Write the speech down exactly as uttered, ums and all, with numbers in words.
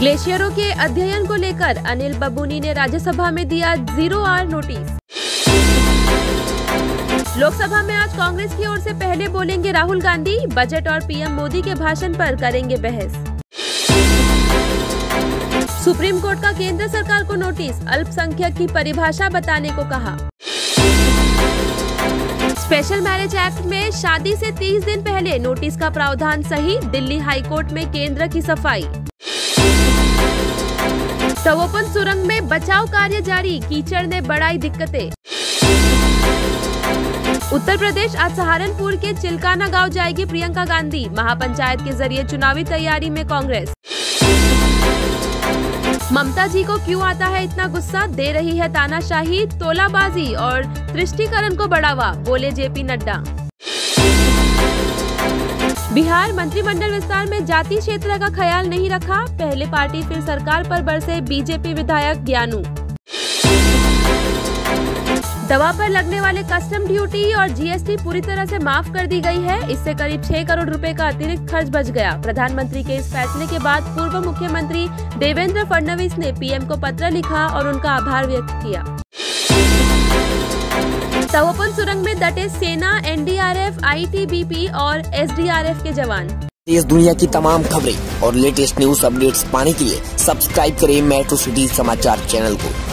ग्लेशियरों के अध्ययन को लेकर अनिल बबूनी ने राज्यसभा में दिया जीरो आर नोटिस। लोकसभा में आज कांग्रेस की ओर से पहले बोलेंगे राहुल गांधी, बजट और पीएम मोदी के भाषण पर करेंगे बहस। सुप्रीम कोर्ट का केंद्र सरकार को नोटिस, अल्पसंख्यक की परिभाषा बताने को कहा। स्पेशल मैरिज एक्ट में शादी से तीस दिन पहले नोटिस का प्रावधान सही, दिल्ली हाई कोर्ट में केंद्र की सफाई। तवोपन सुरंग में बचाव कार्य जारी, कीचड़ ने बढ़ाई दिक्कतें। उत्तर प्रदेश आज सहारनपुर के चिलकाना गांव जाएगी प्रियंका गांधी, महापंचायत के जरिए चुनावी तैयारी में कांग्रेस। ममता जी को क्यों आता है इतना गुस्सा, दे रही है तानाशाही, तोलाबाजी और तुष्टीकरण को बढ़ावा, बोले जेपी नड्डा। बिहार मंत्रिमंडल विस्तार में जाति क्षेत्र का ख्याल नहीं रखा, पहले पार्टी फिर सरकार पर बरसे बीजेपी विधायक ज्ञानू। दवा पर लगने वाले कस्टम ड्यूटी और जीएसटी पूरी तरह से माफ कर दी गई है, इससे करीब छह करोड़ रुपए का अतिरिक्त खर्च बच गया। प्रधानमंत्री के इस फैसले के बाद पूर्व मुख्यमंत्री देवेंद्र फडणवीस ने पीएम को पत्र लिखा और उनका आभार व्यक्त किया। तवोपन सुरंग में डटे सेना, एनडीआरएफ, आईटीबीपी और एसडीआरएफ के जवान। देश दुनिया की तमाम खबरें और लेटेस्ट न्यूज अपडेट्स पाने के लिए सब्सक्राइब करें मेट्रो सिटी समाचार चैनल को।